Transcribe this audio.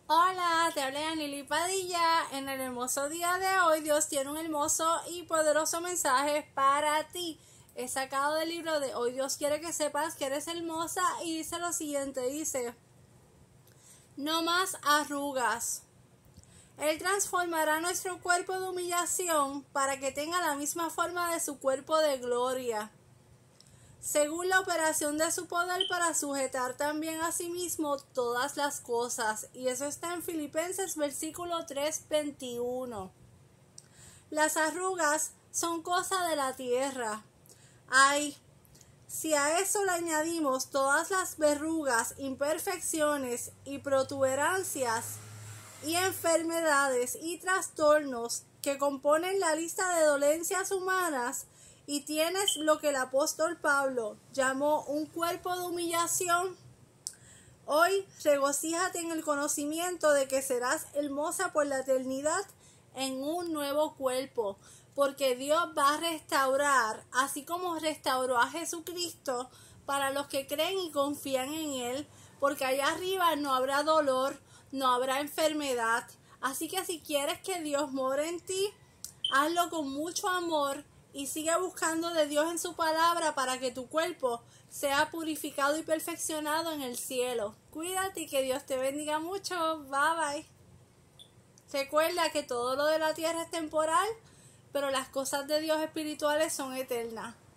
Hola, te habla Lili Padilla. En el hermoso día de hoy, Dios tiene un hermoso y poderoso mensaje para ti. He sacado del libro de Hoy Dios quiere que sepas que eres hermosa y dice lo siguiente, dice: no más arrugas. Él transformará nuestro cuerpo de humillación para que tenga la misma forma de su cuerpo de gloria, según la operación de su poder, para sujetar también a sí mismo todas las cosas. Y eso está en Filipenses versículo 3:21. Las arrugas son cosa de la tierra. Ay, si a eso le añadimos todas las verrugas, imperfecciones y protuberancias y enfermedades y trastornos que componen la lista de dolencias humanas, y tienes lo que el apóstol Pablo llamó un cuerpo de humillación, hoy regocíjate en el conocimiento de que serás hermosa por la eternidad en un nuevo cuerpo, porque Dios va a restaurar, así como restauró a Jesucristo, para los que creen y confían en Él, porque allá arriba no habrá dolor, no habrá enfermedad. Así que si quieres que Dios more en ti, hazlo con mucho amor y sigue buscando de Dios en su palabra para que tu cuerpo sea purificado y perfeccionado en el cielo. Cuídate y que Dios te bendiga mucho. Bye bye. Recuerda que todo lo de la tierra es temporal, pero las cosas de Dios espirituales son eternas.